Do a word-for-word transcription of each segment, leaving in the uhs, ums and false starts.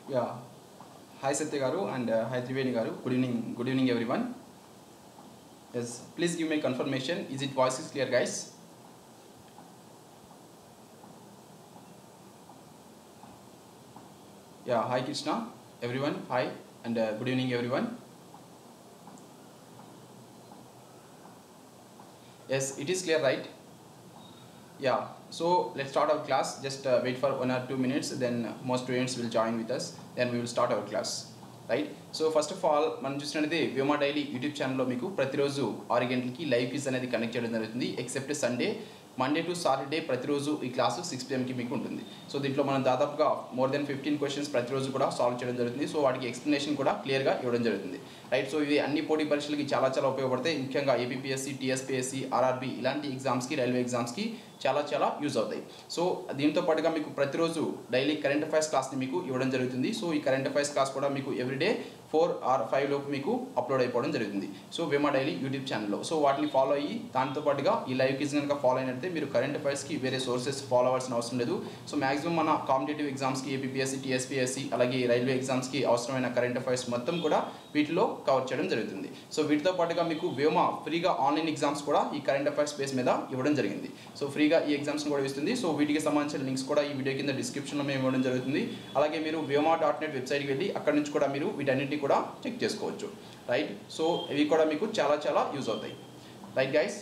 Yeah. Hi Satya Garu and uh, hi Triveni Garu. Good evening. Good evening, everyone. Yes. Please give me a confirmation. Is it voice is clear, guys? Yeah. Hi Krishna. Everyone. Hi and uh, good evening, everyone. Yes, it is clear, right? Yeah. So let's start our class. Just uh, wait for one or two minutes. Then more students will join with us. Then we will start our class. Right. So first of all మనం చూసినట్లయితే Vyoma daily YouTube ఛానల్లో మీకు ప్రతిరోజు ఆరు గంటలకి live quiz అనేది connect చేయడం జరుగుతుంది. Except Sunday, Monday to Saturday ప్రతిరోజు ఈ క్లాసు సిక్స్ పిఎంకి మీకు ఉంటుంది. సో దీంట్లో మనం దాదాపుగా మోర్ దెన్ ఫిఫ్టీన్ క్వశ్చన్స్ ప్రతిరోజు కూడా సాల్వ్ చేయడం జరుగుతుంది. సో వాటికి ఎక్స్ప్లెనేషన్ కూడా క్లియర్గా ఇవ్వడం జరుగుతుంది. రైట్. సో ఇవి అన్ని పోటీ పరీక్షలకి చాలా చాలా ఉపయోగపడతాయి. ముఖ్యంగా ఏపీపీఎస్సీ, టీఎస్పీఎస్సీ, ఆర్ఆర్బీ ఇలాంటి ఎగ్జామ్స్కి, రైల్వే ఎగ్జామ్స్కి చాలా చాలా యూజ్ అవుతాయి. సో దీంతో పాటుగా మీకు ప్రతిరోజు డైలీ కరెంట్ అఫైర్స్ క్లాస్ని మీకు ఇవ్వడం జరుగుతుంది. సో ఈ కరెంట్ అఫైర్స్ క్లాస్ కూడా మీకు ఎవ్రీడే ఫోర్ ఆర్ ఫైవ్ లోపు మీకు అప్లోడ్ అయిపోవడం జరుగుతుంది. సో వ్యోమా డైలీ యూట్యూబ్ ఛానల్లో. సో వాటిని ఫాలో అయ్యి దాంతో పాటుగా ఈ లైవ్ క్విజ్ కనుక ఫాలో అయినట్లయితే మీరు కరెంట్ అఫైర్స్కి వేరే సోర్సెస్ ఫాలో అవ్వాల్సిన అవసరం లేదు. సో మాక్సిమం మన కాంపిటేటివ్ ఎగ్జామ్స్కి, ఏపీపీఎస్సీ, టీఎస్పీఎస్సీ అలాగే రైల్వే ఎగ్జామ్స్కి అవసరమైన కరెంట్ అఫైర్స్ మొత్తం కూడా వీటిలో కవర్ చేయడం జరుగుతుంది. సో వీటితో పాటుగా మీకు వ్యోమా ఫ్రీగా ఆన్లైన్ ఎగ్జామ్స్ కూడా ఈ కరెంట్ అఫైర్స్ బేస్ మీద ఇవ్వడం జరిగింది. సో ఫ్రీగా ఈ ఎగ్జామ్స్ని కూడా ఇస్తుంది. సో వీటికి సంబంధించిన లింక్స్ కూడా ఈ వీడియో కింద డిస్క్రిప్షన్లో మేము ఇవ్వడం జరుగుతుంది. అలాగే మీరు వ్యోమా డాట్ నెట్ వెబ్సైట్కి వెళ్ళి అక్కడ నుంచి కూడా మీరు వీటన్నిటిని కూడా చెక్ చేసుకోవచ్చు. రైట్. సో ఇవి కూడా మీకు చాలా చాలా యూజ్ అవుతాయి. Right guys.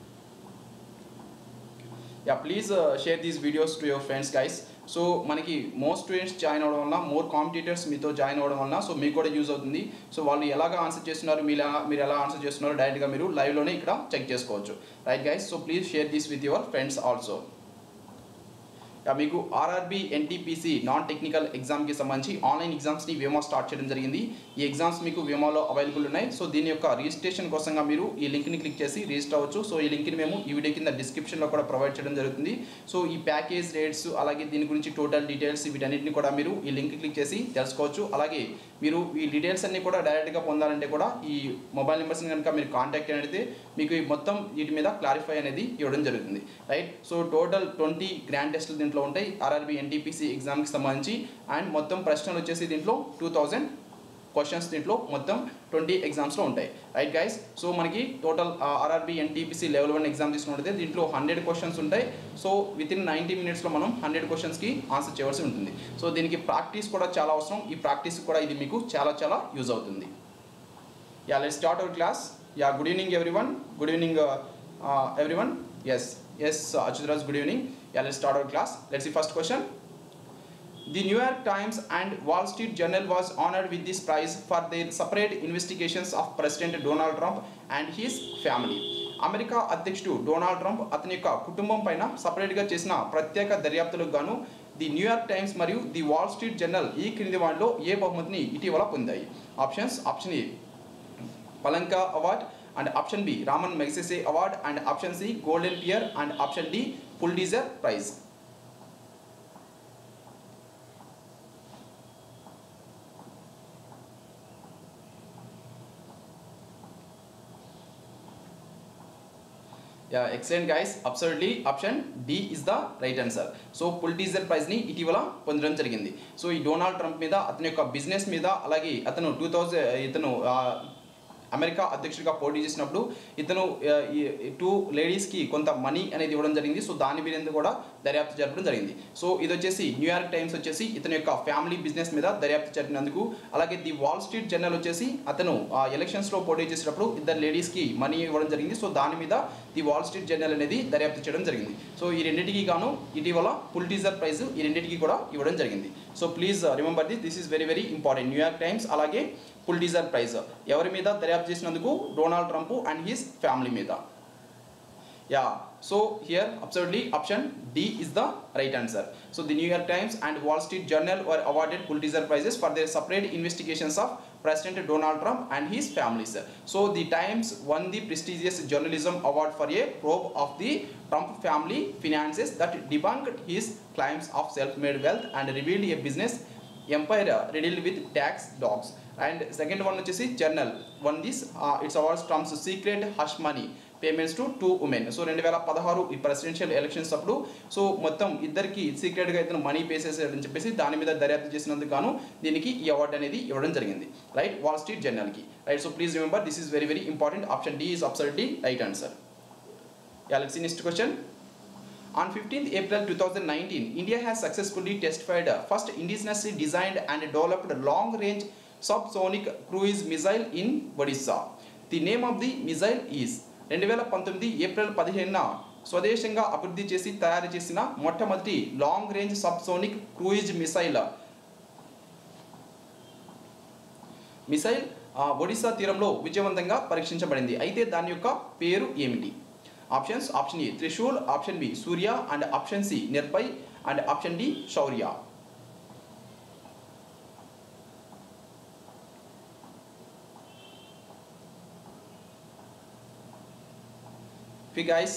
Yeah please share these videos to your friends guys. So మనకి మోర్ స్టూడెంట్స్ జాయిన్ అవ్వడం వల్ల, మోర్ కాంపిటీటర్స్ మీతో జాయిన్ అవ్వడం వల్ల సో మీకు కూడా యూజ్ అవుతుంది. సో వాళ్ళు ఎలాగ ఆన్సర్ చేస్తున్నారు, మీరు మీరు ఎలా ఆన్సర్ చేస్తున్నారో డైరెక్ట్గా మీరు లైవ్లోనే ఇక్కడ చెక్ చేసుకోవచ్చు. Right guys. So please share this with your friends also. మీకు ఆర్ఆర్బీ, ఎన్టీపీసీ నాన్ టెక్నికల్ ఎగ్జామ్కి సంబంధించి ఆన్లైన్ ఎగ్జామ్స్ని వ్యోమా స్టార్ట్ చేయడం జరిగింది. ఈ ఎగ్జామ్స్ మీకు వ్యోమాలో అవైలబుల్ ఉన్నాయి. సో దీని యొక్క రిజిస్ట్రేషన్ కోసంగా మీరు ఈ లింక్ని క్లిక్ చేసి రిజిస్టర్ అవ్వచ్చు. సో ఈ లింక్ని మేము ఈ వీడియో కింద డిస్క్రిప్షన్లో కూడా ప్రొవైడ్ చేయడం జరుగుతుంది. సో ఈ ప్యాకేజ్ రేట్స్ అలాగే దీని గురించి టోటల్ డీటెయిల్స్ వీటన్నిటిని కూడా మీరు ఈ లింక్ క్లిక్ చేసి తెలుసుకోవచ్చు. అలాగే మీరు ఈ డీటెయిల్స్ అన్ని కూడా డైరెక్ట్గా పొందాలంటే కూడా ఈ మొబైల్ నెంబర్స్ని కనుక మీరు కాంటాక్ట్ అయితే మీకు ఈ మొత్తం వీటి మీద క్లారిఫై అనేది ఇవ్వడం జరుగుతుంది. Right. So total twenty grand టెస్టులు దీంట్లో ఉంటాయి ఆర్ఆర్బీ, ఎన్టీపీసీ ఎగ్జామ్కి సంబంధించి. అండ్ మొత్తం ప్రశ్నలు వచ్చేసి దీంట్లో టూ థౌజండ్ క్వశ్చన్స్ దీంట్లో మొత్తం ట్వంటీ ఎగ్జామ్స్లో ఉంటాయి. Right guys. సో మనకి total RRB, NTPC level one exam తీసుకుంటే దీంట్లో హండ్రెడ్ క్వశ్చన్స్ ఉంటాయి. సో విత్ ఇన్ నైంటీ మినిట్స్లో మనం హండ్రెడ్ క్వశ్చన్స్కి ఆన్సర్ చేయవలసి ఉంటుంది. సో దీనికి ప్రాక్టీస్ కూడా చాలా అవసరం. ఈ ప్రాక్టీస్ కూడా ఇది మీకు చాలా చాలా యూజ్ అవుతుంది. Yeah let's start our class. Yeah good evening everyone. Good evening everyone. Yes yes Achyutraj, good evening. Yeah, let's start our class. Let's see first question. The New York Times and Wall Street Journal was honored with this prize for their separate investigations of President Donald Trump and his family. America అధ్యక్షుడు Donald Trump అతని యొక్క కుటుంబం పైన సపరేట్గా చేసిన ప్రత్యేక దర్యాప్తులకు గాను ది న్యూయార్క్ టైమ్స్ మరియు ది వాల్ స్ట్రీట్ జర్నల్ ఈ క్రింది వాటిలో ఏ బహుమతిని ఇటీవల పొందాయి? ఆప్షన్స్. ఆప్షన్ ఏ పలంకా award, and option B Raman Magsaysay Award, and option C Golden Pear, and option D Pulitzer Prize. Yeah, excellent guys. Absolutely, option D is the right answer. So Pulitzer Prize ni ఇటీవల పొందడం జరిగింది. So ఈ Donald Trump మీద, అతని యొక్క business మీద, అలాగే అతను టూ థౌజండ్ ఇతను అమెరికా అధ్యక్షుడిగా పోటీ చేసినప్పుడు ఇతను టూ లేడీస్కి కొంత మనీ అనేది ఇవ్వడం జరిగింది. సో దాని మీద కూడా దర్యాప్తు జరపడం జరిగింది. సో ఇది వచ్చేసి న్యూయార్క్ టైమ్స్ వచ్చేసి ఇతని యొక్క ఫ్యామిలీ బిజినెస్ మీద దర్యాప్తు జరిపినందుకు, అలాగే ది వాల్ స్ట్రీట్ జర్నల్ వచ్చేసి అతను ఎలక్షన్స్లో పోటీ చేసినప్పుడు ఇద్దరు లేడీస్కి మనీ ఇవ్వడం జరిగింది. సో దాని మీద ది వాల్ స్ట్రీట్ జర్నల్ అనేది దర్యాప్తు చేయడం జరిగింది. సో ఈ రెండింటికి గాను ఇటీవల పులిట్జర్ ప్రైజ్ ఈ రెండింటికి కూడా ఇవ్వడం జరిగింది. So please remember this this is very very important. New York Times అలాగే పులిట్జర్ ప్రైజ్ ఎవరి మీద దర్యాప్తు చేసినందుకు? Donald Trump and his family మీద. Yeah so here absolutely option D is the right answer. So the New York Times and Wall Street Journal were awarded Pulitzer Prizes for their separate investigations of President Donald Trump and his families. So the Times won the prestigious journalism award for a probe of the Trump family finances that debunked his claims of self-made wealth and revealed a business empire riddled with tax dogs. And second one which is journal won this uh, its awards Trump's secret hush money payments to two women. So రెండు వేల పదహారు ఈ presidential elections అప్పుడు so మొత్తం ఇద్దరికి సీక్రెట్గా ఇతను money pay చేసేదని చెప్పేసి దాని మీద దర్యాప్తు చేసినందుకు గాను దీనికి ఈ అవార్డు అనేది ఇవ్వడం జరిగింది, రైట్, వాల్ స్ట్రీట్ జర్నల్కి, right. So please remember this is very very important. Option D is absolutely right answer. Yeah, let's see next question. On fifteenth April two thousand nineteen, India has successfully test-fired first indigenously designed and developed long-range subsonic cruise missile in Odisha. The name of the missile is రెండు వేల పంతొమ్మిది April పదిహేనున స్వదేశంగా అభివృద్ధి చేసి తయారు చేసిన మొట్టమొదటి long range subsonic cruise missile missile Odisha తీరంలో విజయవంతంగా పరీక్షించబడింది. అయితే దాని యొక్క పేరు ఏమిటి? Options option A Trishul, option B Surya and option C Nirbhay and option D Shaurya. Okay guys,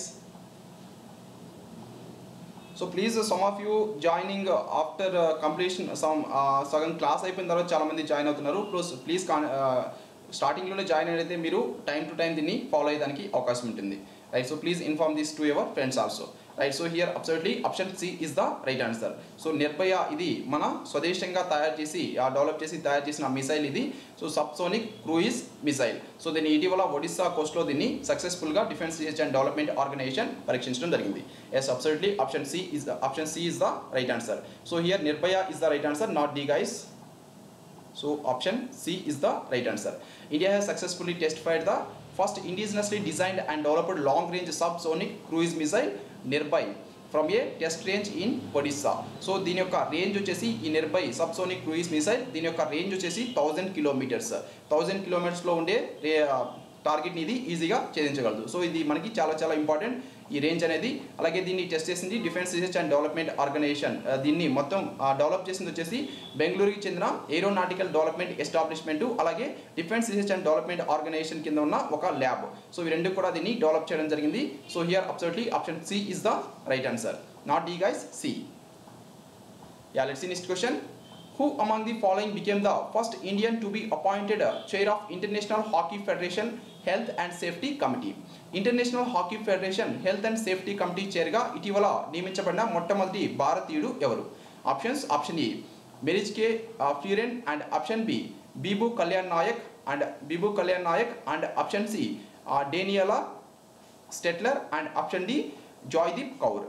so please uh, some of you joining uh, after uh, completion some uh, సగం class అయిపోయిన తర్వాత చాలా మంది జాయిన్ అవుతున్నారు. ప్లస్ ప్లీజ్ స్టార్టింగ్లోనే జాయిన్ అయితే మీరు time to time దీన్ని ఫాలో అయ్యడానికి అవకాశం ఉంటుంది, right. So please inform this to your friends also, right. So here absolutely option C is the right answer. So Nirbhay ఇది మన స్వదేశంగా తయారు చేసి డెవలప్ చేసి తయారు చేసిన మిసైల్ ఇది. So subsonic cruise missile. So దీన్ని ఇటీవల ఒడిశా కోస్ట్లో దీన్ని సక్సెస్ఫుల్గా defence research and development organisation పరీక్షించడం జరిగింది. Yes absolutely option C is the option C is the right answer. So here Nirbhay is the right answer, not D guys. So option C is the right answer. India has successfully test-fired the first indigenously designed and developed long-range subsonic cruise missile Nirbhay from a test range in Odisha. So దీని యొక్క range వచ్చేసి ఈ Nirbhay subsonic cruise missile దీని యొక్క range వచ్చేసి thousand kilometres thousand కిలోమీటర్స్లో ఉండే టార్గెట్ని ఇది ఈజీగా ఛేదించగలదు. సో ఇది మనకి చాలా చాలా ఇంపార్టెంట్ ఈ రేంజ్ అనేది. అలాగే దీన్ని టెస్ట్ చేసింది defence research and development organisation. దీన్ని మొత్తం డెవలప్ చేసింది వచ్చేసి బెంగళూరుకి చెందిన ఏరోనాటికల్ డెవలప్మెంట్ ఎస్టాబ్లిష్మెంట్ అలాగే defence research and development organisation కింద ఉన్న ఒక ల్యాబ్. సో ఈ రెండు కూడా దీన్ని డెవలప్ చేయడం జరిగింది. So here absolutely option C is the right answer, not D guys, C. Yeah let's see next question. Who among the following became the first Indian to be appointed chair of International Hockey Federation Health and Safety Committee? International Hockey Federation Health and Safety Committee చైర్గా ఇటీవల నియమించబడిన మొట్టమొదటి భారతీయుడు ఎవరు? Options option A Marijke Fleuren and option B Bibhu Kalyan Nayak and Bibhu Kalyan Nayak and option C Daniela Stetler and option D Joydeep Kaur.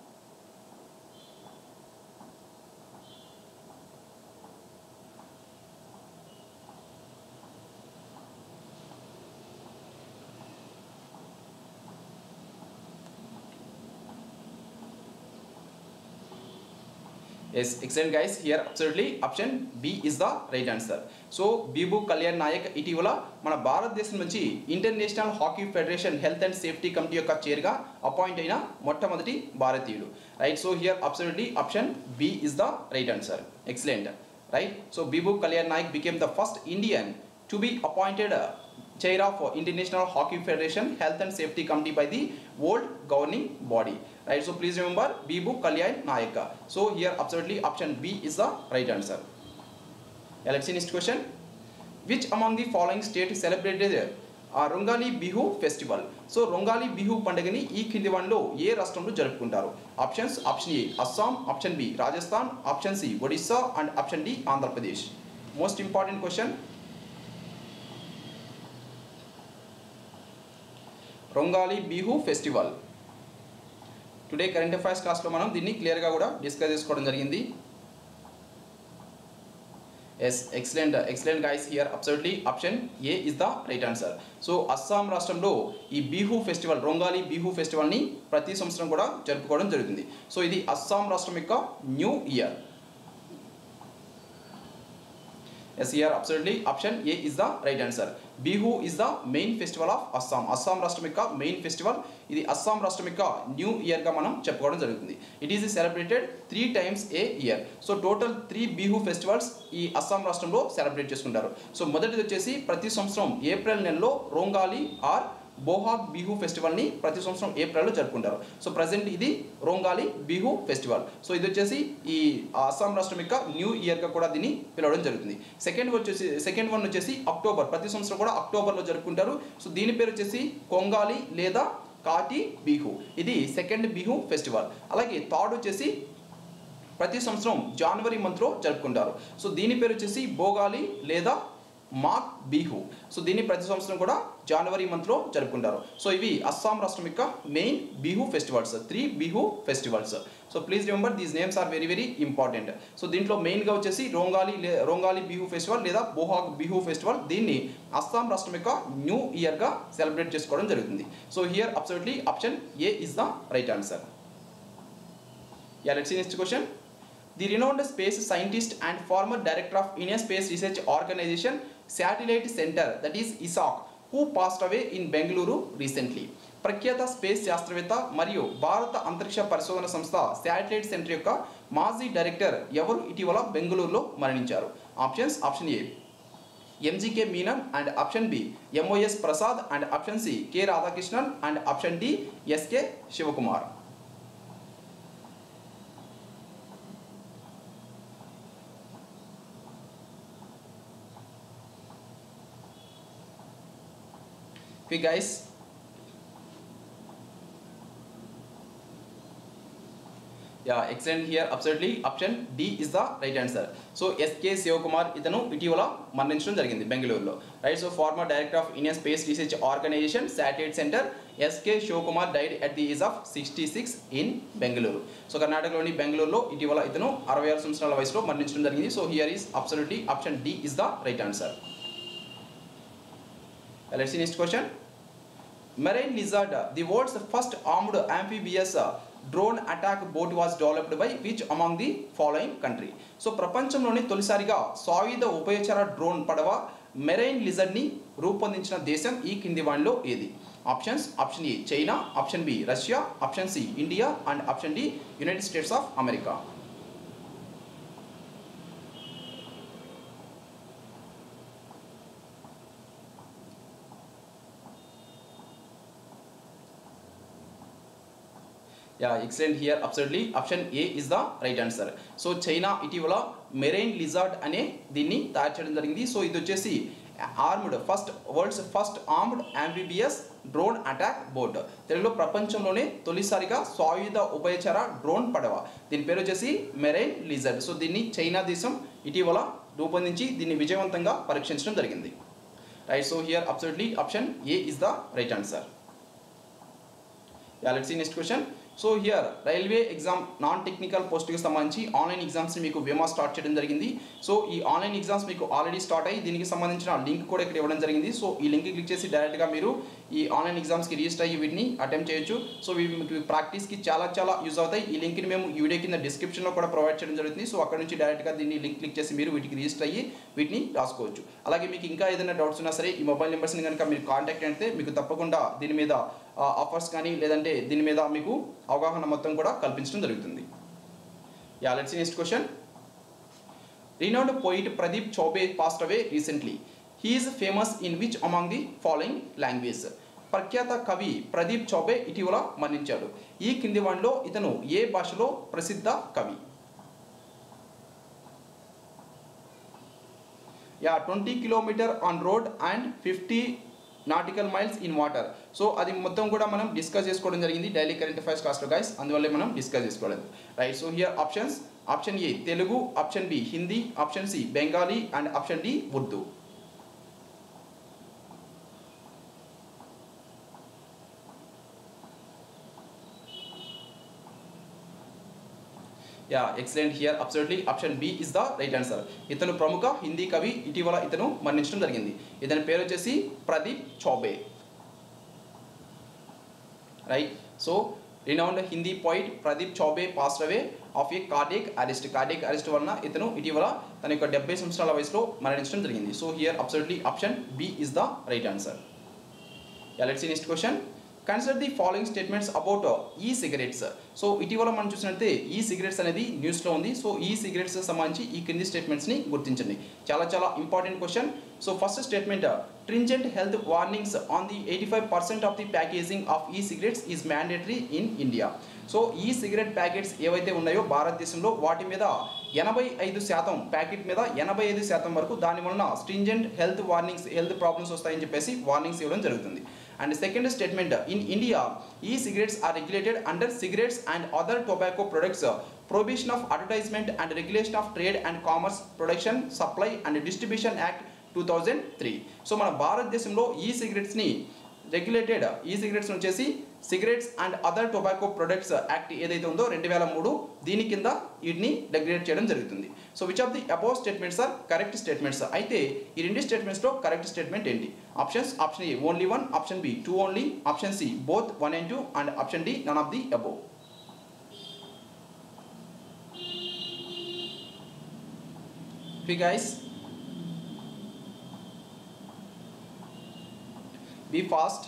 Yes, excellent guys. Here absolutely option B is the right answer. So Bibhu Kalyan Nayak ఇటీవల మన భారతదేశం నుంచి International Hockey Federation Health and Safety Committee యొక్క చైర్గా appoint అయిన మొట్టమొదటి భారతీయుడు, right. So here absolutely option B is the right answer. Excellent, right. So Bibhu Kalyan Nayak became the first Indian to be appointed chair of International Hockey Federation Health and Safety Committee by the world governing body, right. So please remember Bibhu Kalyan Nayak. So here absolutely option B is the right answer. Yeah, let's see next question. Which among the following states celebrated uh, Rongali Bihu festival? So Rongali Bihu పండుగని ఈ కింది వాటిలో ఏ రాష్ట్రంలో జరుపుకుంటారు? Options option A Assam, option B Rajasthan, option C Odisha and option D Andhra Pradesh. Most important question. Rongali Bihu festival. Today current affairs క్లాస్లో మనం దీన్ని క్లియర్గా కూడా డిస్కస్ చేసుకోవడం జరిగింది. Yes excellent excellent guys. Here absolutely option A is the right answer. So Assam రాష్ట్రంలో ఈ Bihu festival Rongali Bihu ఫెస్టివల్ని ప్రతి సంవత్సరం కూడా జరుపుకోవడం జరుగుతుంది. సో ఇది అస్సాం రాష్ట్రం యొక్క new year. Yes, here absolutely option A is the right answer. Bihu is the main festival of Assam. Assam రాష్ట్రం యొక్క మెయిన్ ఫెస్టివల్ ఇది. అస్సాం రాష్ట్రం యొక్క న్యూ ఇయర్గా మనం చెప్పుకోవడం జరుగుతుంది. It is celebrated three times a year. So total three Bihu festivals ఈ అస్సాం రాష్ట్రంలో సెలబ్రేట్ చేసుకుంటారు. సో మొదటిది వచ్చేసి ప్రతి సంవత్సరం ఏప్రిల్ నెలలో రోంగాలి ఆర్ బోహాగ్ బిహు ఫెస్టివల్ని ప్రతి సంవత్సరం ఏప్రిల్లో జరుపుకుంటారు. సో ప్రజెంట్ ఇది రోంగాలి బిహు ఫెస్టివల్. సో ఇది వచ్చేసి ఈ అస్సాం రాష్ట్రం యొక్క న్యూ ఇయర్గా కూడా దీన్ని పిలవడం జరుగుతుంది. సెకండ్ వచ్చేసి సెకండ్ వన్ వచ్చేసి అక్టోబర్, ప్రతి సంవత్సరం కూడా అక్టోబర్లో జరుపుకుంటారు. సో దీని పేరు వచ్చేసి కొంగాలి లేదా కాటి బిహు, ఇది సెకండ్ బిహు ఫెస్టివల్. అలాగే థర్డ్ వచ్చేసి ప్రతి సంవత్సరం జనవరి మంత్లో జరుపుకుంటారు. సో దీని పేరు వచ్చేసి బోగాలి లేదా మాక్ బిహు. సో దీన్ని ప్రతి సంవత్సరం కూడా జనవరి మంత్లో జరుపుకుంటారు. సో ఇవి అస్సాం రాష్ట్రం యొక్క main Bihu festivals, three Bihu festivals. So please remember these names are very very important. So దీంట్లో మెయిన్గా వచ్చేసి రోంగాలి రోంగాలి బిహు ఫెస్టివల్ లేదా బోహాగ్ బిహు ఫెస్టివల్, దీన్ని అస్సాం రాష్ట్రం యొక్క న్యూ ఇయర్గా సెలబ్రేట్ చేసుకోవడం జరుగుతుంది. So here absolutely option A is the right answer. Yeah let's see next question. The renowned space scientist and former director of Indian Space Research Organization Satellite Center, that is I S A C, who passed away in Bengaluru recently. ప్రఖ్యాత space శాస్త్రవేత్త మరియు భారత అంతరిక్ష పరిశోధన సంస్థ satellite centre యొక్క మాజీ director ఎవరు ఇటీవల బెంగళూరులో మరణించారు? Options: option A M G K Menon and option B M O S Prasad and option C K Radhakrishnan and option D S K Sivakumar. Okay guys, yeah, excellent here. Absolutely, option D is the right answer. So S K Sivakumar itanu itivala మరణించడం జరిగింది బెంగళూరులో, right. So former director of Indian Space Research Organisation satellite centre S K Sivakumar died at the age of sixty-six in Bengaluru. So కర్ణాటకలోని బెంగళూరులో ఇటీవల ఇతను అరవై ఆరు సంవత్సరాల వయసులో మరణించడం జరిగింది. So here is absolutely option D is the right answer. Let's see next question. Marine Lizard, the world's first armed amphibious drone attack boat, was developed by which among the following country? సో ప్రపంచంలోని తొలిసారిగా సాయుధ ఉభయచర drone పడవ marine లిజర్డ్ని రూపొందించిన దేశం ఈ కింది వాటిలో ఏది? Options: option A China, option B Russia, option C India and option D United States of America. Yeah, excellent here. Absolutely, option A is the right answer. So China ఇటీవల marine lizard అనే దీన్ని తయారు చేయడం జరిగింది. So ఇది వచ్చేసి armed first world's first armed amphibious drone attack boat, తెలుగులో ప్రపంచంలోనే తొలిసారిగా సాయుధ ఉభయచర డ్రోన్ పడవ, దీని పేరు వచ్చేసి మెరైన్ లిజార్డ్. సో దీన్ని చైనా దేశం ఇటీవల రూపొందించి దీన్ని విజయవంతంగా పరీక్షించడం జరిగింది, right. So here absolutely option A is the right answer. Yeah, let's see next question. So here railway exam non technical పోస్ట్కి సంబంధించి ఆన్లైన్ ఎగ్జామ్స్ని మీకు వేమా స్టార్ట్ చేయడం జరిగింది. సో ఈ ఆన్లైన్ ఎగ్జామ్స్ మీకు ఆల్రెడీ స్టార్ట్ అయ్యి దీనికి సంబంధించిన లింక్ కూడా ఇక్కడ ఇవ్వడం జరిగింది. సో ఈ లింక్ క్లిక్ చేసి డైరెక్ట్గా మీరు ఈ ఆన్లైన్ ఎగ్జామ్స్కి రిజిస్టర్ అయ్యి వీటిని అటెంప్ట్ చేయొచ్చు. సో ఇవి మీకు ప్రాక్టీస్కి చాలా చాలా యూజ్ అవుతాయి. ఈ లింక్ని మేము ఈ వీడియో కింద డిస్క్రిప్షన్లో కూడా ప్రొవైడ్ చేయడం జరుగుతుంది. సో అక్కడ నుంచి డైరెక్ట్గా దీన్ని లింక్ క్లిక్ చేసి మీరు వీటికి రిజిస్టర్ అయ్యి వీటిని రాసుకోవచ్చు. అలాగే మీకు ఇంకా ఏదైనా డౌట్స్ ఉన్నా సరే ఈ మొబైల్ నెంబర్స్ని కనుక మీరు కాంటాక్ట్ అయితే మీకు తప్పకుండా దీని మీద ఆఫర్స్ కానీ లేదంటే దీని మీద మీకు అవగాహన మొత్తం కూడా కల్పించడం జరుగుతుంది. Yeah let's see next question. Renowned poet Pradeep Choubey passed away recently. He is famous in which among the following language? ప్రఖ్యాత కవి ప్రదీప్ చౌబే ఇటీవల మరణించాడు. ఈ కింది వాటిలో ఇతను ఏ భాషలో ప్రసిద్ధ కవి? Yeah twenty kilometre on road and fifty nautical miles in water. So అది మొత్తం కూడా మనం డిస్కస్ చేసుకోవడం జరిగింది డైలీ కరెంట్ అఫైర్స్ క్లాస్లో గైస్, అందువల్లే మనం డిస్కస్ చేసుకోలేదు, right. So here options: option A Telugu, option B Hindi, option C Bengali and option D Urdu. Yeah excellent here absolutely option B is the right answer. ఇతను ప్రముఖ హిందీ కవి, ఇటీవల ఇతను మరణించడం జరిగింది. ఇతని పేరు వచ్చేసి Pradeep Choubey, right. So renowned Hindi poet Pradeep Choubey passed away of a cardiac arrest. Cardiac arrest వలన ఇతను ఇటీవల తన యొక్క డెబ్బై సంవత్సరాల వయసులో మరణించడం జరిగింది. So here absolutely option B is the right answer. Yeah let's see next question. Consider the following statements about e cigarettes. So ఇటీవల మనం చూసినట్లయితే ఈ సిగరెట్స్ అనేది న్యూస్లో ఉంది. సో ఈ సిగరెట్స్ సంబంధించి ఈ కింది స్టేట్మెంట్స్ని గుర్తించండి. చాలా చాలా important question. So first statement, stringent health warnings on the eighty-five percent of the packaging of e-cigarettes is mandatory in India. So ఈ సిగరెట్ ప్యాకెట్స్ ఏవైతే ఉన్నాయో భారతదేశంలో వాటి మీద ఎనభై ఐదు శాతం ప్యాకెట్ మీద ఎనభై ఐదు శాతం వరకు దాని వలన stringent health warnings health problems వస్తాయని చెప్పేసి వార్నింగ్స్ ఇవ్వడం జరుగుతుంది. And second statement, in India e cigarettes are regulated under cigarettes and other tobacco products prohibition of advertisement and regulation of trade and commerce production supply and distribution act two thousand three. So మన భారతదేశంలో ఈ సిగరెట్స్ని regulated e cigarettes వచ్చేసి cigarettes and other tobacco products act ఏదైతే ఉందో రెండు వేల మూడు దీని కింద వీటిని రెగ్యులేట్ చేయడం జరుగుతుంది. So which of the above statements are correct statements? అయితే ఈ రెండు స్టేట్మెంట్స్లో కరెక్ట్ స్టేట్మెంట్ ఏంటి? Options, option A only one, option B two only, option C both one and two, and option D none of the above. Okay guys, be fast.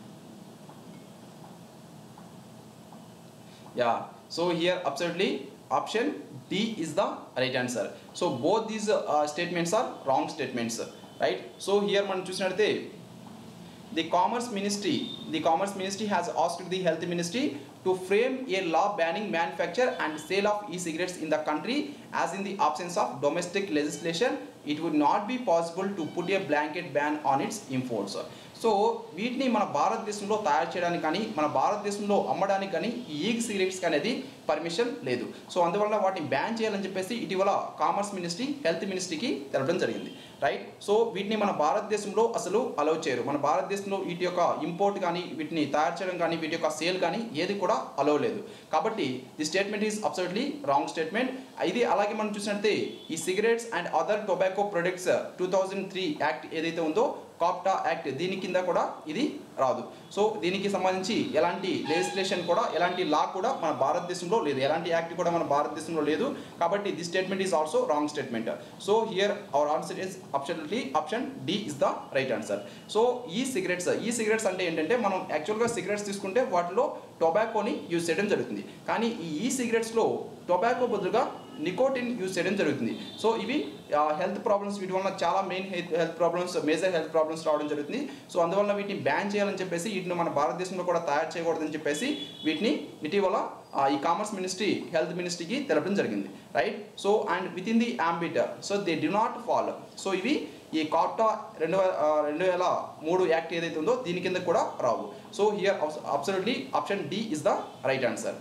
Yeah, so here absolutely option D is the right answer. So both these uh, statements are wrong statements, right? So here మనం చూసినట్లయితే the commerce ministry the commerce ministry has asked the health ministry to frame a law banning manufacture and sale of e-cigarettes in the country, as in the absence of domestic legislation it would not be possible to put a blanket ban on its imports. So వీటిని మన భారతదేశంలో తయారు చేయడానికి కానీ మన భారతదేశంలో అమ్మడానికి కానీ ఈ ఈ సిగరెట్స్ అనేది పర్మిషన్ లేదు. సో అందువల్ల వాటిని బ్యాన్ చేయాలని చెప్పేసి ఇటీవల కామర్స్ మినిస్ట్రీ హెల్త్ మినిస్ట్రీకి తెలపడం జరిగింది, రైట్? సో వీటిని మన భారతదేశంలో అసలు అలౌ చేయరు. మన భారతదేశంలో వీటి యొక్క ఇంపోర్ట్ కానీ వీటిని తయారు చేయడం కానీ వీటి యొక్క సేల్ కానీ ఏది కూడా అలౌ లేదు. కాబట్టి the statement is absolutely wrong statement. ఇది అలాగే మనం చూసినట్లయితే ఈ cigarettes and other tobacco products two thousand three act ఏదైతే ఉందో కాప్టా యాక్ట్ దీని కింద కూడా ఇది రాదు. సో దీనికి సంబంధించి ఎలాంటి లెజిస్లేషన్ కూడా ఎలాంటి లా కూడా మన భారతదేశంలో లేదు, ఎలాంటి యాక్ట్ కూడా మన భారతదేశంలో లేదు. కాబట్టి the statement is also wrong statement. So here our answer is absolutely option D is the right answer. So e cigarettes e cigarettes అంటే ఏంటంటే మనం యాక్చువల్గా సిగరెట్స్ తీసుకుంటే వాటిలో టొబాకోని యూజ్ చేయడం జరుగుతుంది. కానీ ఈ ఈ సిగరెట్స్లో టొబాకో బదులుగా నికోటిన్ యూజ్ చేయడం జరుగుతుంది. సో ఇవి హెల్త్ ప్రాబ్లమ్స్ వీటి వల్ల చాలా main health problems major health problems రావడం జరుగుతుంది. సో అందువల్ల వీటిని బ్యాన్ చేయాలని చెప్పేసి వీటిని మన భారతదేశంలో కూడా తయారు చేయకూడదని చెప్పేసి వీటిని ఇటీవల ఈ కామర్స్ మినిస్ట్రీ హెల్త్ మినిస్ట్రీకి తెలపడం జరిగింది, right? So and within the ambit so they do not fall. So ఇవి ఈ కాప్టా రెండు వేల రెండు వేల మూడు యాక్ట్ ఏదైతే ఉందో దీని కింద కూడా రావు. So here absolutely option D is the right answer.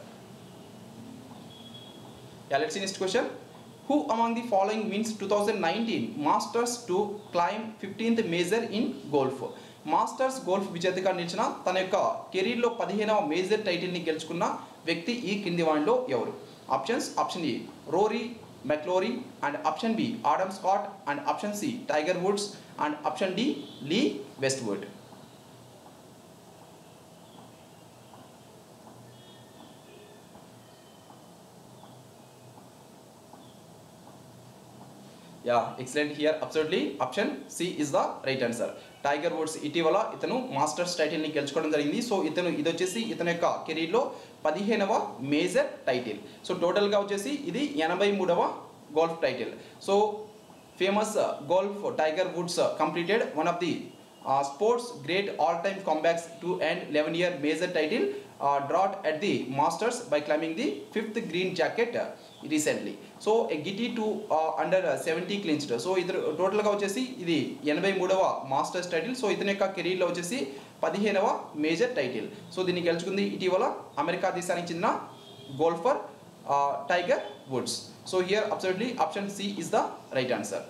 Yeah, let's see next question. Who among the following wins twenty nineteen Masters to climb fifteenth major in golf? Masters golf విజేతగా నిలిచిన తన యొక్క కెరీర్లో పదిహేనవ మేజర్ టైటిల్ని గెలుచుకున్న వ్యక్తి ఈ కింది వాటిలో ఎవరు? Options, option A Rory McIlroy, and option B Adam Scott, and option C Tiger Woods, and option D Lee Westwood. Yeah, excellent. Here absolutely option C is the right answer. Tiger Woods ఇటీవల ఇతను masters టైటిల్ని గెలుచుకోవడం జరిగింది. So ఇతను ఇది వచ్చేసి ఇతని యొక్క కెరీర్లో పదిహేనవ మేజర్ టైటిల్. సో టోటల్గా వచ్చేసి ఇది ఎనభై మూడవ golf title. So famous golf Tiger Woods completed one of the sports great all time comebacks to end eleven year major title uh, drought at the Masters by climbing the fifth green jacket uh, recently. So a Gitti to uh, under uh, seventy clinched. So ఇతను టోటల్గా వచ్చేసి ఇది ఎనభై మూడవ masters title. So ఇతని యొక్క కెరీర్లో వచ్చేసి పదిహేనవ మేజర్ టైటిల్. సో దీన్ని గెలుచుకుంది ఇటీవల అమెరికా దేశానికి చెందిన golfer Tiger Woods. So here absolutely option C is the right answer.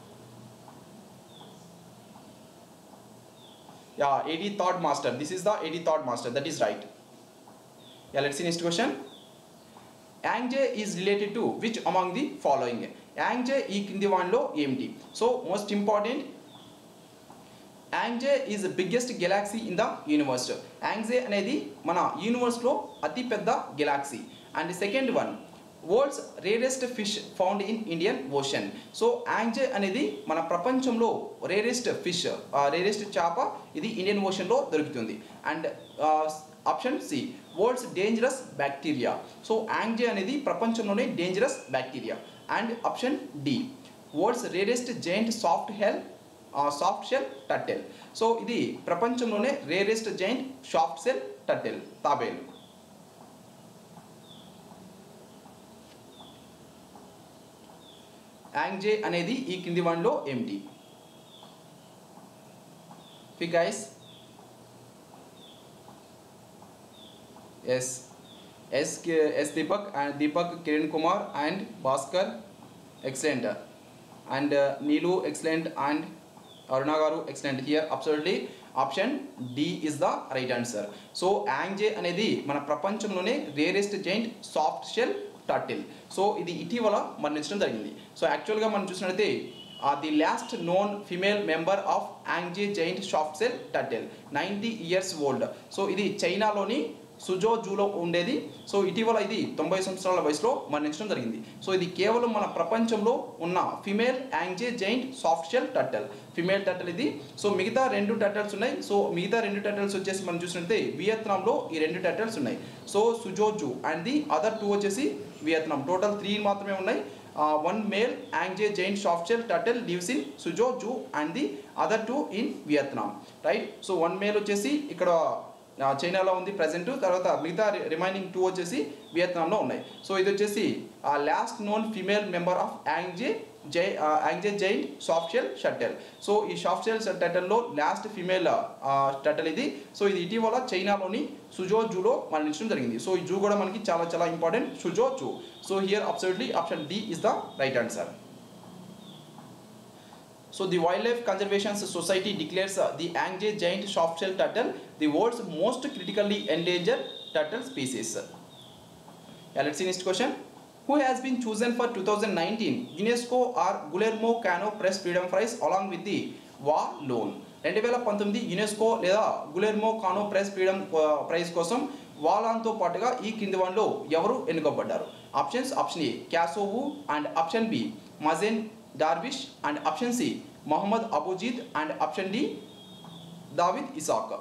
Yeah, eighty-third master. This is the eighty-third master. That is right. Yeah, let's see next question. Yangtze is related to which among the following? Yangtze ఈ కింది వాటిలో ఏమిటి? So most important, Yangtze is the biggest galaxy in the universe. Yangtze అనేది మన యూనివర్స్లో అతి పెద్ద galaxy. And second one world's rarest fish found in Indian ocean. So Yangtze అనేది మన ప్రపంచంలో రేరెస్ట్ ఫిష్ రేరెస్ట్ చేప ఇది ఇండియన్ ఓషన్లో దొరుకుతుంది. And option C world's dangerous bacteria. So Yangtze అనేది ప్రపంచంలోనే dangerous bacteria. And option D world's rarest giant soft hell soft shell turtle. So ఇది ప్రపంచంలోనే rarest giant soft shell turtle తాబేలు. Yangtze అనేది ఈ కింది వాటిలో ఏమిటి? Guys yes yes yes Deepak and Deepak, Kiran Kumar and Bhaskar excellent, and Neelu excellent, and Aruna గారు excellent. Here absolutely option D is the right answer. So యాంగ్జే అనేది మన ప్రపంచంలోనే rarest giant soft shell turtle. So ఇది ఇటీవల మరణించడం జరిగింది. సో యాక్చువల్గా మనం చూసినట్లయితే the last known female member of Yangtze giant soft shell turtle ninety years old. So ఇది చైనాలోని సుజో జూలో ఉండేది. సో ఇటీవల ఇది తొంభై సంవత్సరాల వయసులో మరణించడం జరిగింది. సో ఇది కేవలం మన ప్రపంచంలో ఉన్న female Yangtze giant soft shell turtle, female turtle ఇది. సో మిగతా రెండు టర్టిల్స్ ఉన్నాయి. సో మిగతా రెండు టర్టిల్స్ వచ్చేసి మనం చూసినట్లయితే వియత్నాంలో ఈ రెండు టర్టిల్స్ ఉన్నాయి. So Suzhou and the other two వచ్చేసి వియత్నాం. టోటల్ త్రీ మాత్రమే ఉన్నాయి. One male Yangtze giant soft shell turtle lives in Suzhou and the other two in Vietnam, right. So one male వచ్చేసి ఇక్కడ చైనాలో ఉంది ప్రజెంట్, తర్వాత మిగతా రిమైనింగ్ టూ వచ్చేసి వియత్నాంలో ఉన్నాయి. సో ఇది వచ్చేసి last known female member of Yangtze జై Yangtze giant soft shell turtle. So ఈ సాఫ్ట్ షెల్ టర్టిల్లో లాస్ట్ ఫిమేల్ టర్టిల్ ఇది. సో ఇది ఇటీవల చైనాలోని సుజో జూలో మరణించడం జరిగింది. సో ఈ జూ కూడా మనకి చాలా చాలా important, Suzhou zoo. So here absolutely option D is the right answer. So the Wildlife Conservation Society declares uh, the Angje giant soft-shell turtle the world's most critically endangered turtle species. Yeah, let's see next question. Who has been chosen for two thousand nineteen UNESCO or Guillermo Cano Press Freedom Prize along with the Wallone? రెండు వేల పంతొమ్మిది UNESCO లేదా Guillermo Cano press freedom prize కోసం వాలాన్తో పాటుగా ఈ కింది వాటిలో ఎవరు ఎన్నుకోబడ్డారు? Options option A Kyaw Soe Oo and option B Mazen Darwish and option C Mohammed Abouzeid and option D Dawit Isaak.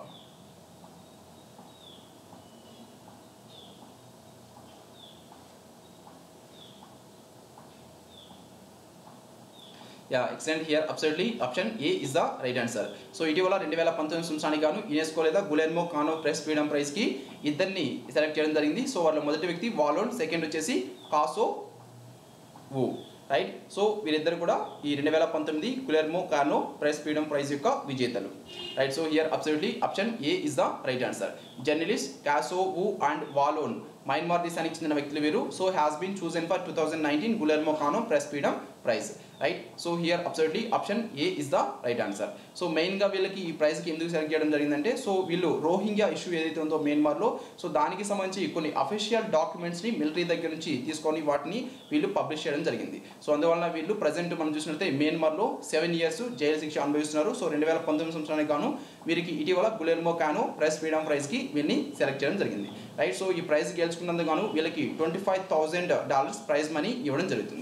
Yeah excellent. Here absolutely option A is the right answer. So ఇటీవల రెండు వేల పంతొమ్మిది సంవత్సరానికి గాను యునెస్కో లేదా Guillermo Cano press freedom ప్రైజ్కి ఇద్దరిని select చేయడం జరిగింది. సో వాళ్ళ మొదటి వ్యక్తి వాలోన్, సెకండ్ వచ్చేసి కాసో వు, రైట్. సో వీరిద్దరు కూడా ఈ రెండు వేల పంతొమ్మిది Guillermo Cano press freedom prize యొక్క విజేతలు, right. So here absolutely option A is the right answer. Journalist Kyaw Soe Oo and Wa Lone Myanmar దేశానికి చెందిన వ్యక్తులు వీరు. So has been chosen for two thousand nineteen Guillermo Cano press freedom prize, right. So here absolutely option A is the right answer. So మెయిన్గా వీళ్ళకి ఈ ప్రైజ్కి ఎందుకు select చేయడం జరిగిందంటే, సో వీళ్ళు రోహింగ్యా ఇష్యూ ఏదైతే ఉందో మయన్మార్లో, సో దానికి సంబంధించి కొన్ని అఫీషియల్ డాక్యుమెంట్స్ని మిలిటరీ దగ్గర నుంచి తీసుకొని వాటిని వీళ్ళు పబ్లిష్ చేయడం జరిగింది. సో అందువల్ల వీళ్ళు ప్రజెంట్ మనం చూసినట్లయితే మయన్మార్లో సెవెన్ ఇయర్స్ జైలు శిక్ష అనుభవిస్తున్నారు. సో రెండు వేల పంతొమ్మిది సంవత్సరానికి గాను వీరికి ఇటీవల గులెర్మో కానో ప్రెస్ ఫ్రీడమ్ ప్రైజ్కి వీళ్ళని సెలెక్ట్ చేయడం జరిగింది, రైట్. సో ఈ ప్రైజ్ గెలుచుకున్నందుకు గాను వీళ్ళకి twenty five thousand dollars prize money ఇవ్వడం జరుగుతుంది.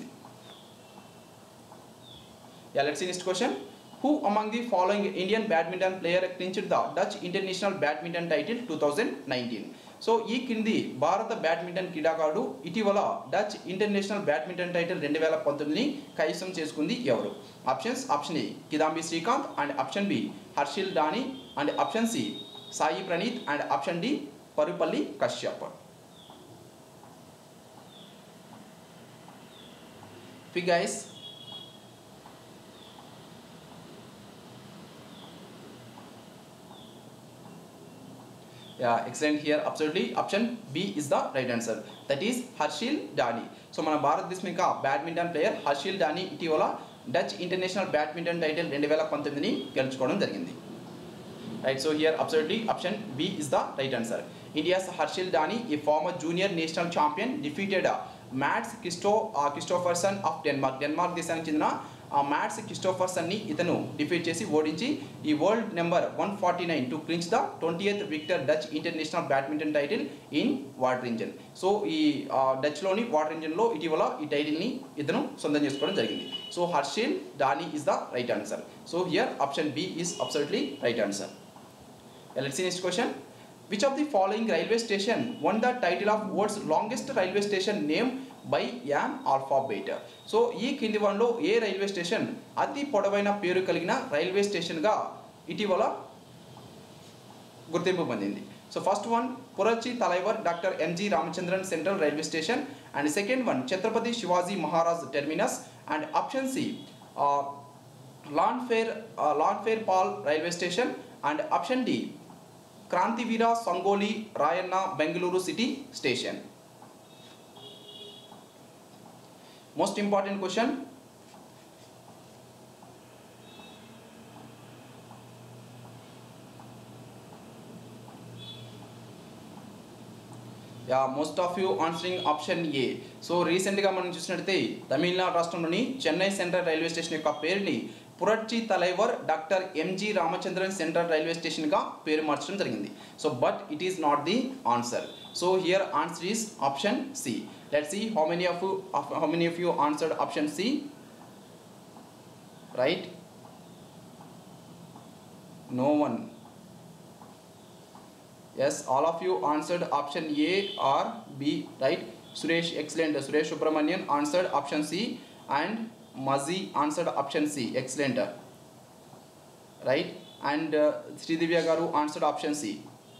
Yeah, let's see next question. Who among the following Indian badminton player clinched the Dutch International Badminton title two thousand nineteen? So ఈ కింది భారత badminton క్రీడాకారుడు ఇటీవల డచ్ ఇంటర్నేషనల్ బ్యాడ్మింటన్ టైటిల్ రెండు వేల పంతొమ్మిదిని కైవసం చేసుకుంది ఎవరు? Options option A Kidambi Srikanth and option B Harshil Dani and option C Sai Praneeth and option D Parupalli Kashyap. Guys Yeah, excellent. Here absolutely option B is the right answer. That is Harshil Dhani. So మన భారతదేశం యొక్క badminton player Harshil Dani ఇటీవల Dutch international badminton title రెండు వేల పంతొమ్మిదిని గెలుచుకోవడం జరిగింది, right. So here absolutely option B is the right answer. India's Harshil Dani a former junior national champion defeated Mats Christo Christophersen of Denmark. Denmark దేశానికి చెందిన మ్యాట్స్ క్రిస్టోఫర్సన్ని ఇతను డిఫీట్ చేసి ఓడించి ఈ world number one forty nine to clinch the twentieth Victor Dutch international badminton title in Wateringen. So ఈ డచ్లోని వాటరింజన్లో ఇటీవల ఈ టైటిల్ని ఇతను సొంతం చేసుకోవడం జరిగింది. So Harshil Dani is the right answer. So here option B is absolutely right answer. Let's see next question. Which of the following railway station won the title of world's longest railway station name by an alphabet. So ఈ కింది వన్లో ఏ railway station అతి పొడవైన పేరు కలిగిన railway స్టేషన్గా ఇటీవల గుర్తింపు పొందింది? So first one Puratchi Thalaivar doctor MG Ramachandran central railway station, and second one Chhatrapati Shivaji Maharaj terminus, and option C Llanfair Llanfairpwll railway station, and option D Krantivira Sangolli Rayanna Bengaluru city station. Most important question. Yeah most of you answering option A. So రీసెంట్గా మనం చూసినట్లయితే తమిళనాడు రాష్ట్రంలోని Chennai central railway station యొక్క పేరుని Puratchi Thalaivar doctor MG Ramachandran central railway స్టేషన్గా పేరు మార్చడం జరిగింది. So but it is not the answer. So here answer is option C. Let's see how many of you how many of you answered option C, right? No one. Yes, all of you answered option A or B, right? Suresh, excellent. Suresh Subramanian answered option C, and Mazi answered option C, excellent, right? And uh, Sridivya Garu answered option C.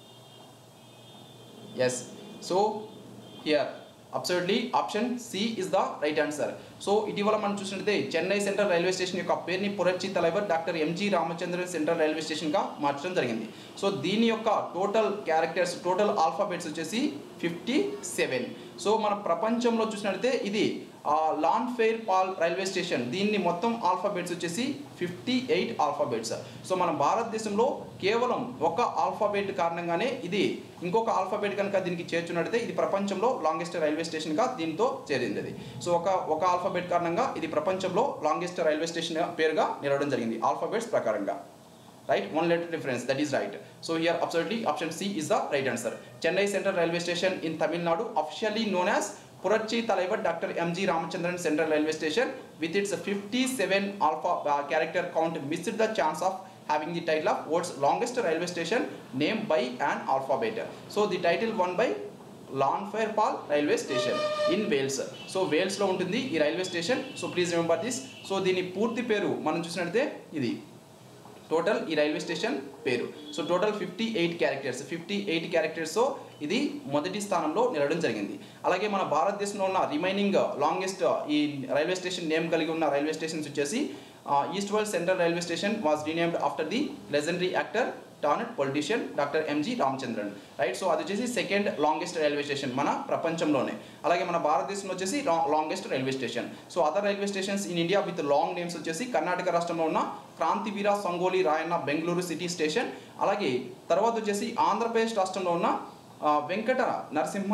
Yes, so here absolutely option C is the right answer. So ఇటీవల మనం చూసినట్లయితే Chennai central railway station యొక్క పేరుని Puratchi Thalaivar doctor MG Ramachandran central railway స్టేషన్గా మార్చడం జరిగింది. So దీని యొక్క టోటల్ క్యారెక్టర్స్ టోటల్ ఆల్ఫాబెట్స్ వచ్చేసి ఫిఫ్టీ సెవెన్. సో మన ప్రపంచంలో చూసినట్లయితే ఇది లాన్ఫేర్ పాల్ రైల్వే స్టేషన్, దీన్ని మొత్తం ఆల్ఫాబెట్స్ వచ్చేసి ఫిఫ్టీ ఎయిట్ ఆల్ఫాబెట్స్. సో మన భారతదేశంలో కేవలం ఒక ఆల్ఫాబెట్ కారణంగానే ఇది ఇంకొక ఆల్ఫాబెట్ కనుక దీనికి చేర్చున్నట్లయితే ఇది ప్రపంచంలో లాంగెస్ట్ రైల్వే స్టేషన్గా దీంతో చేరింది అది. సో ఒక ఒక ఆల్ఫాబెట్ కారణంగా ఇది ప్రపంచంలో లాంగెస్ట్ రైల్వే స్టేషన్ పేరుగా నిలవడం జరిగింది ఆల్ఫాబెట్స్ ప్రకారంగా, right? One letter difference, that is right. So here absolutely option C is the right answer. Chennai central railway station in Tamil Nadu officially known as Puratchi Thalaivar doctor MG Ramachandran central railway station with its fifty-seven alpha uh, character count missed the chance of having the title of world's longest railway station named by an alphabet. So the title won by Llanfairpwll railway station in Wales. So వేల్స్లో ఉంటుంది ఈ railway station. So please remember this. So దీని పూర్తి పేరు మనం చూసినట్లయితే ఇది total ఈ రైల్వే స్టేషన్ పేరు. So total fifty eight characters fifty eight క్యారెక్టర్స్తో ఇది మొదటి స్థానంలో నిలవడం జరిగింది. అలాగే మన భారతదేశంలో ఉన్న రిమైనింగ్ లాంగెస్ట్ ఈ రైల్వే స్టేషన్ నేమ్ కలిగి ఉన్న రైల్వే స్టేషన్స్ వచ్చేసి east west central railway station was renamed after the legendary actor turned politician doctor MG Ramachandran, right? So అది వచ్చేసి సెకండ్ లాంగెస్ట్ రైల్వే స్టేషన్ మన ప్రపంచంలోనే. అలాగే మన భారతదేశంలో వచ్చేసి longest railway station. So other railway stations in India with long names వచ్చేసి కర్ణాటక రాష్ట్రంలో ఉన్న క్రాంతివీర సంగోలి రాయన్న బెంగళూరు సిటీ స్టేషన్, అలాగే తర్వాత వచ్చేసి ఆంధ్రప్రదేశ్ రాష్ట్రంలో ఉన్న వెంకట నరసింహ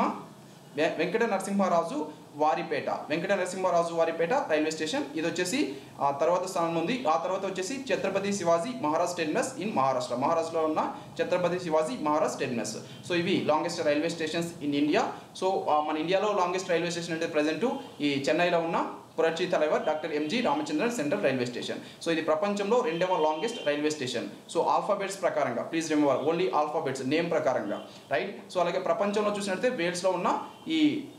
వెంకట నరసింహరాజు వారిపేట వెంకట నరసింహరాజు వారిపేట రైల్వే స్టేషన్, ఇది వచ్చేసి తర్వాత స్థానంలో ఉంది. ఆ తర్వాత వచ్చేసి ఛత్రపతి శివాజీ మహారాజ్ టెర్మినస్ ఇన్ మహారాష్ట్ర మహారాష్ట్రలో ఉన్న ఛత్రపతి శివాజీ మహారాజ్ టెర్మినస్. సో ఇవి longest railway stations in India. So మన ఇండియాలో లాంగెస్ట్ రైల్వే స్టేషన్ అంటే ప్రజెంట్ ఈ చెన్నైలో ఉన్న Puratchi Thalaivar doctor MG Ramachandran central railway station. So ఇది ప్రపంచంలో రెండవ longest railway station. So alphabets ప్రకారంగా, please remember only alphabets name ప్రకారంగా, రైట్? సో అలాగే ప్రపంచంలో చూసినట్లయితే వేల్స్లో ఉన్న ఈ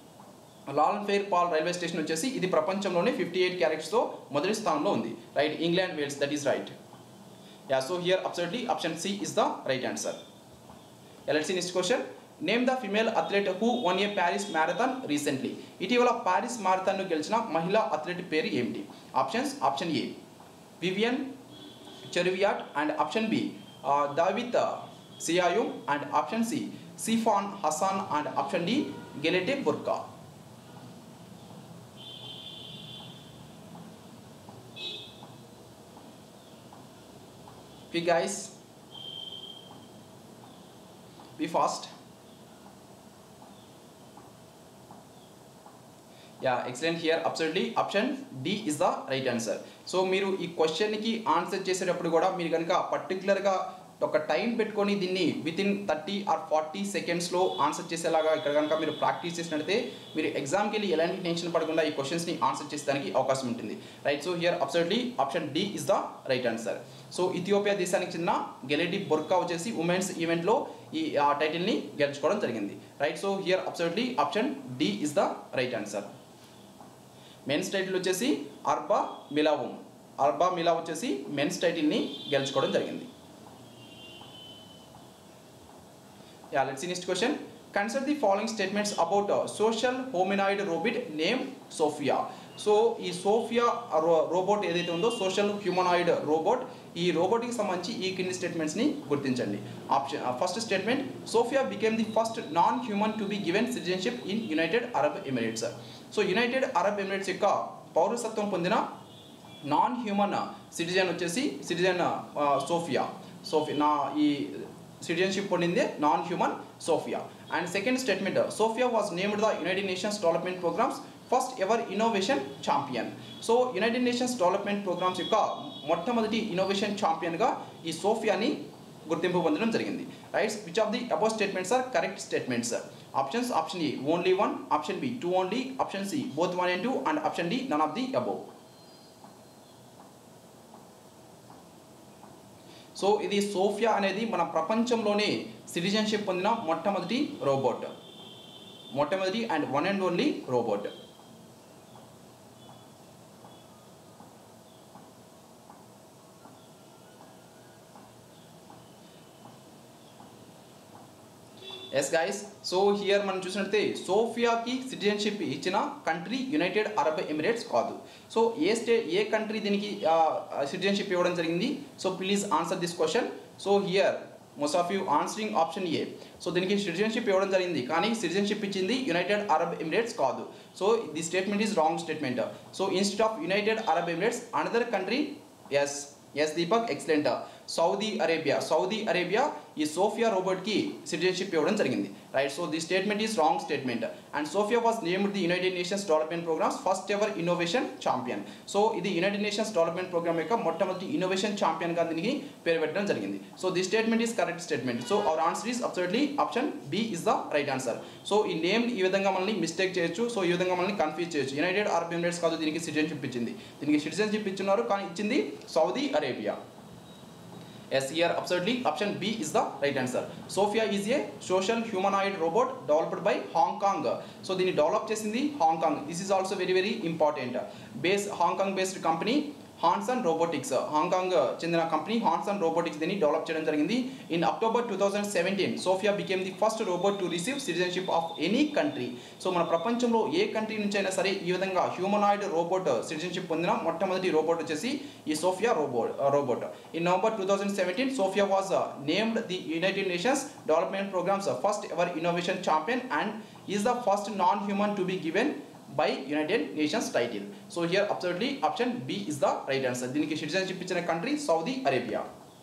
లాన్ఫేర్ పాల్ రైల్వే స్టేషన్ వచ్చేసి ఇది ప్రపంచంలోనే ఫిఫ్టీ ఎయిట్ క్యారెక్టర్స్తో మొదటి స్థానంలో ఉంది, right? England Wales, that is right. Yeah, so here absolutely option C is the right answer. Let's see next question. Name the female athlete who won a Paris marathon recently. ఇటీవల Paris మ్యారథాన్ను గెలిచిన మహిళా athlete పేరు ఏమిటి? Options option A Vivian Cheruiyot, and option B Dawit Seyaum, and option C Sifan Hassan, and option D Gelete Burka. Quick guys, be fast. Yeah, excellent. Here absolutely option D is the right answer. So మీరు ఈ క్వశ్చన్కి answer చేసేటప్పుడు కూడా మీరు కనుక పర్టికులర్గా ఒక time పెట్టుకొని దీన్ని within thirty or forty సెకండ్స్లో ఆన్సర్ చేసేలాగా ఇక్కడ కనుక మీరు ప్రాక్టీస్ చేసినట్లయితే మీరు ఎగ్జామ్కి వెళ్ళి ఎలాంటి టెన్షన్ పడకుండా ఈ క్వశ్చన్స్ని ఆన్సర్ చేసేదానికి అవకాశం ఉంటుంది, right? So here absolutely option D is the right answer. So Ethiopia దేశానికి చెందిన గెలెటి బుర్కా వచ్చేసి ఉమెన్స్ ఈవెంట్లో ఈ ఆ టైటిల్ని గెలుచుకోవడం జరిగింది, right? So here absolutely option D is the right answer. Men's title వచ్చేసి అర్బా మిలావుమ్. అర్బా మిలా వచ్చేసి మెన్స్ టైటిల్ని గెలుచుకోవడం జరిగింది. Yeah let's see next question. Consider the following statements about social humanoid robot named Sophia. So ఈ సోఫియా రోబోట్ ఏదైతే ఉందో సోషల్ హ్యూమనాయిడ్ రోబోట్, ఈ రోబోట్కి సంబంధించి ఈ కింది స్టేట్మెంట్స్ని గుర్తించండి. Option first statement, Sophia became the first non human to be given citizenship in United Arab Emirates. So United Arab Emirates యొక్క పౌరసత్వం పొందిన నాన్ హ్యూమన్ సిటిజన్ వచ్చేసి సిటిజన్ సోఫియా. సోఫియా నా ఈ సిటిజన్షిప్ పొందిందే non human Sophia. And second statement, Sophia was named the United Nations Development Programme's first ever innovation champion. So United Nations Development Programme's యొక్క మొట్టమొదటి innovation ఛాంపియన్గా ఈ సోఫియాని గుర్తింపు పొందడం జరిగింది. Rights which of the above statements are correct statements? Options, option A only one, option B two only, option C both one and two, and option D none of the above. So ఇది Sophia అనేది మన ప్రపంచంలోనే citizenship పొందిన మొట్టమొదటి robot, మొట్టమొదటి and one and only robot. Yes guys, so here మనం చూసినట్లయితే సోఫియాకి సిటిజన్షిప్ ఇచ్చిన కంట్రీ యునైటెడ్ అరబ్ ఎమిరేట్స్ కాదు. సో ఏ స్టే ఏ కంట్రీ దీనికి సిటిజన్షిప్ ఇవ్వడం జరిగింది? So please answer this question. So here most of you answering option A. So దీనికి సిటిజన్షిప్ ఇవ్వడం జరిగింది కానీ సిటిజన్షిప్ ఇచ్చింది యునైటెడ్ అరబ్ ఎమిరేట్స్ కాదు. So the statement is wrong statement. So instead of United Arab Emirates another country, yes yes Deepak excellent, Saudi Arabia. Saudi Arabia ఈ Sophia రోబోట్కి citizenship ఇవ్వడం జరిగింది. Right, so the statement is wrong statement. And Sophia was named the United Nations Development Programme's first ever innovation champion. So ఇది United Nations Development Programme యొక్క మొట్టమొదటి innovation ఛాంపియన్గా దీనికి పేరు పెట్టడం జరిగింది. So the statement is correct statement. So our answer is absolutely option B is the right answer. So ఈ name ఈ విధంగా మనల్ని మిస్టేక్ చేయొచ్చు, సో ఈ విధంగా మనల్ని కన్ఫ్యూజ్ చేయొచ్చు. యునైటెడ్ అరబ్ ఎమిరేట్స్ కాదు దీనికి సిటిజన్షిప్ ఇచ్చింది, దీనికి సిటిజన్షిప్ ఇచ్చున్నారు కానీ ఇచ్చింది Saudi Arabia. Yes, here absolutely option B is the right answer. Sophia is a social humanoid robot developed by Hong Kong. So దీన్ని డెవలప్ చేసింది Hong Kong. This is also very very important. Base Hong Kong based company Hanson Robotics, Hong Kong చెందిన company Hanson Robotics దీన్ని develop చేయడం జరిగింది. In October two thousand seventeen Sophia became the first robot to receive citizenship of any country. So మన ప్రపంచంలో ఏ country నుంచి అయినా సరే ఈ విధంగా హ్యూమనాయిడ్ రోబోట్ సిటిజన్షిప్ పొందిన మొట్టమొదటి రోబోట్ వచ్చేసి ఈ Sophia robot robot in November two thousand seventeen Sophia was named the United Nations Development Programme's first ever innovation champion and is the first non human to be given by United Nations title. So here absolutely option B is the right answer. దీనికి citizenship ఇచ్చిన country Saudi Arabia.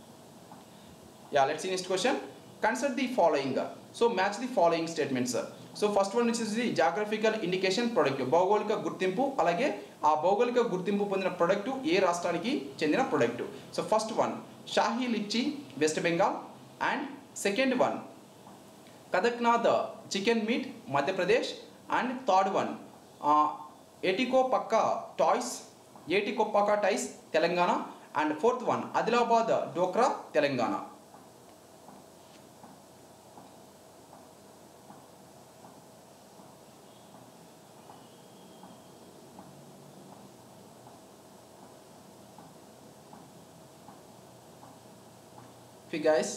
Yeah, let's see next question. Consider the following. So match the following statements. So first one is the geographical indication product. భౌగోళిక గుర్తింపు అలాగే ఆ భౌగోళిక గుర్తింపు పొందిన product ఏ రాష్ట్రానికి చెందిన product. So first one Shahi litchi West Bengal and second one Kadaknath chicken meat Madhya Pradesh and third one Etikoppaka toys Etikoppaka toys Telangana and fourth one Adilabad Dokra Telangana. Okay guys,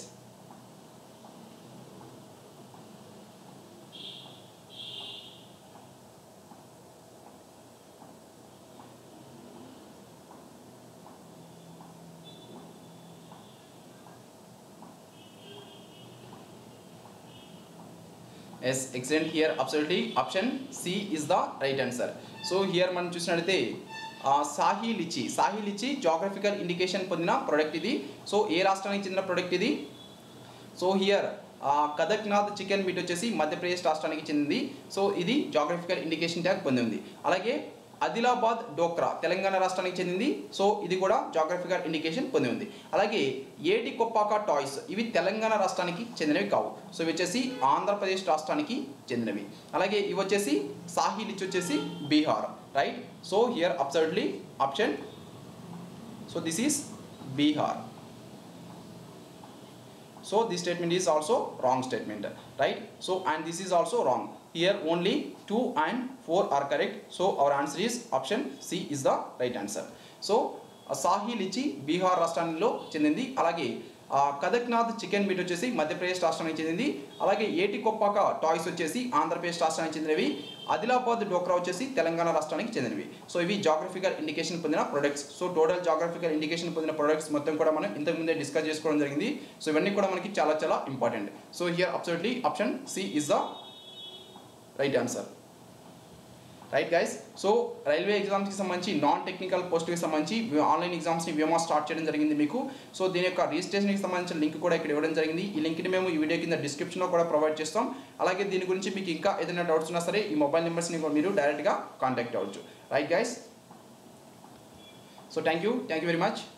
yes excellent. Here absolutely option C is the right answer. So here మనం చూసినట్లయితే Shahi litchi Shahi litchi geographical indication పొందిన product ఇది. So ఏ రాష్ట్రానికి చెందిన product ఇది? So here Kadaknath chicken meat వచ్చేసి మధ్యప్రదేశ్ రాష్ట్రానికి చెందింది. సో ఇది జాగ్రఫికల్ ఇండికేషన్ ట్యాగ్ పొంది ఉంది. అలాగే ఆదిలాబాద్ డోక్రా తెలంగాణ రాష్ట్రానికి చెందింది. సో ఇది కూడా జాగ్రఫికల్ ఇండికేషన్ పొంది ఉంది. అలాగే ఏటి కొప్పాక టాయ్స్ ఇవి తెలంగాణ రాష్ట్రానికి చెందినవి కావు. సో ఇవి వచ్చేసి ఆంధ్రప్రదేశ్ రాష్ట్రానికి చెందినవి. అలాగే ఇవి వచ్చేసి సాహీ లిచ్ వచ్చేసి Bihar. Right, so here absolutely option, so this is Bihar. So this statement is also wrong statement, right? So and this is also wrong. Here only two and four are correct. So our answer is option C is the right answer. So Shahi litchi Bihar రాష్ట్రంలో చెందింది. అలాగే కదక్నాథ్ chicken meat వచ్చేసి మధ్యప్రదేశ్ రాష్ట్రానికి చెందింది. అలాగే ఏటి Koppaka toys వచ్చేసి ఆంధ్రప్రదేశ్ రాష్ట్రానికి చెందినవి. ఆదిలాబాద్ డోక్రా వచ్చేసి తెలంగాణ రాష్ట్రానికి చెందినవి. సో ఇవి జాగ్రఫికల్ ఇండికేషన్ పొందిన products. So total geographical indication పొందిన ప్రొడక్ట్స్ మొత్తం కూడా మనం ఇంతకుముందే డిస్కస్ చేసుకోవడం జరిగింది. సో ఇవన్నీ కూడా మనకి చాలా చాలా important. So here absolutely option C is the right answer. Right guys. So railway ఎగ్జామ్స్కి సంబంధించి నాన్ టెక్నికల్ పోస్ట్కి సంబంధించి ఆన్లైన్ ఎగ్జామ్స్ని వ్యోమా స్టార్ట్ చేయడం జరిగింది మీకు. సో దీని యొక్క రిజిస్ట్రేషన్కి సంబంధించిన లింక్ కూడా ఇక్కడ ఇవ్వడం జరిగింది. ఈ లింక్ని మేము ఈ వీడియో కింద డిస్క్రిప్షన్లో కూడా ప్రొవైడ్ చేస్తాం. అలాగే దీని గురించి మీకు ఇంకా ఏదైనా డౌట్స్ ఉన్నా సరే ఈ మొబైల్ నెంబర్స్ని మీరు డైరెక్ట్గా కాంటాక్ట్ అవ్వచ్చు. Right guys. So thank you thank you very much.